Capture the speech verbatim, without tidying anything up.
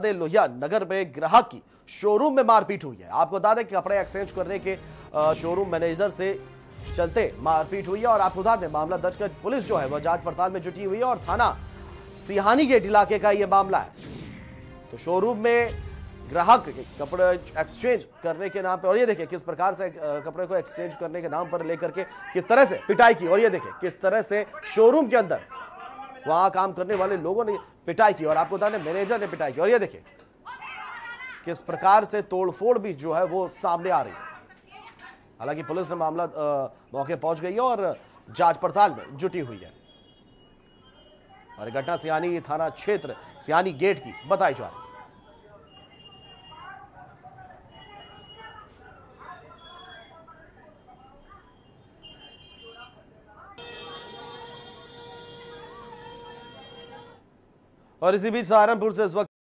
लोहिया नगर में ग्राहक की शोरूम में मारपीट हुई है। आपको बता दें कि कपड़े एक्सचेंज करने के शोरूम मैनेजर से चलते मारपीट हुई है और आपको बता दें मामला दर्ज कर पुलिस जो है वह जांच पड़ताल में जुटी हुई है और थाना सिहानी गेट इलाके का यह मामला है। तो शोरूम में ग्राहक कपड़े एक्सचेंज करने के नाम पर, और ये देखिए किस प्रकार से कपड़े को एक्सचेंज करने के नाम पर लेकर के किस तरह से पिटाई की, और ये देखिए किस तरह से शोरूम के अंदर वहां काम करने वाले लोगों ने पिटाई की और आपको बता दें मैनेजर ने पिटाई की, और ये देखिए किस प्रकार से तोड़फोड़ भी जो है वो सामने आ रही है। हालांकि पुलिस ने मामला मौके पहुंच गई है और जांच पड़ताल में जुटी हुई है और घटना सियानी थाना क्षेत्र सियानी गेट की बताई जा रही है। और इसी बीच सहारनपुर से इस वक्त